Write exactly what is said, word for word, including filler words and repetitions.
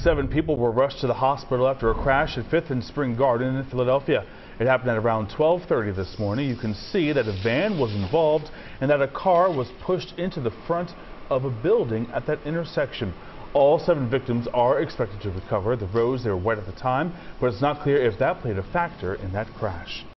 Seven people were rushed to the hospital after a crash at Fifth and Spring Garden in Philadelphia. It happened at around twelve thirty this morning. You can see that a van was involved and that a car was pushed into the front of a building at that intersection. All seven victims are expected to recover. The roads, they were wet at the time, but it's not clear if that played a factor in that crash.